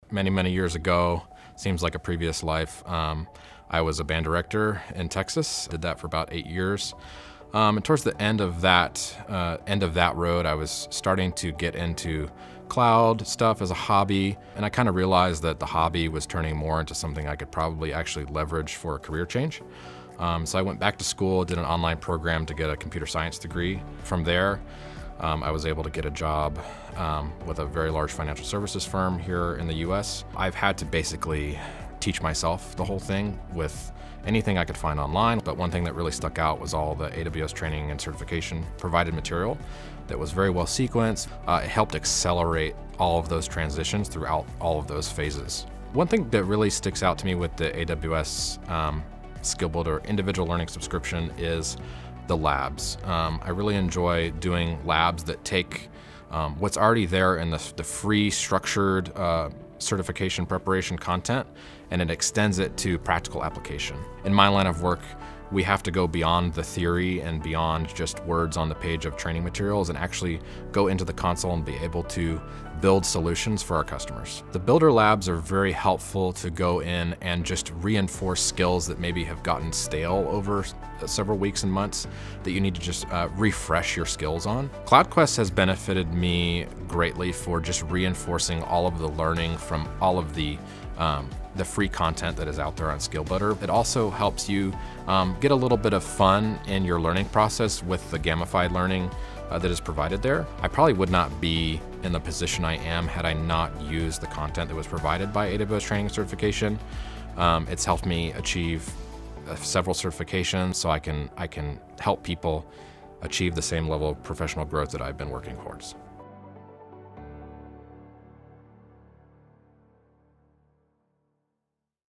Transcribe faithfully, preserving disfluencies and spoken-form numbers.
many, many years ago. Seems like a previous life. Um, I was a band director in Texas. Did that for about eight years. Um, and towards the end of that uh, end of that road, I was starting to get into cloud stuff as a hobby, and I kind of realized that the hobby was turning more into something I could probably actually leverage for a career change. Um, so I went back to school, did an online program to get a computer science degree. From there, um, I was able to get a job um, with a very large financial services firm here in the U S. I've had to basically teach myself the whole thing with anything I could find online, but one thing that really stuck out was all the A W S training and certification provided material that was very well sequenced. Uh, it helped accelerate all of those transitions throughout all of those phases. One thing that really sticks out to me with the A W S um, Skill Builder individual learning subscription is the labs. Um, I really enjoy doing labs that take um, what's already there in the, the free structured uh, certification preparation content, and it extends it to practical application. In my line of work, we have to go beyond the theory and beyond just words on the page of training materials and actually go into the console and be able to build solutions for our customers. The Builder Labs are very helpful to go in and just reinforce skills that maybe have gotten stale over several weeks and months that you need to just uh, refresh your skills on. CloudQuest has benefited me greatly for just reinforcing all of the learning from all of the um, the free content that is out there on Skill Builder. It also helps you um, get a little bit of fun in your learning process with the gamified learning uh, that is provided there. I probably would not be in the position I am had I not used the content that was provided by A W S Training and Certification. Um, it's helped me achieve uh, several certifications, so I can, I can help people achieve the same level of professional growth that I've been working towards.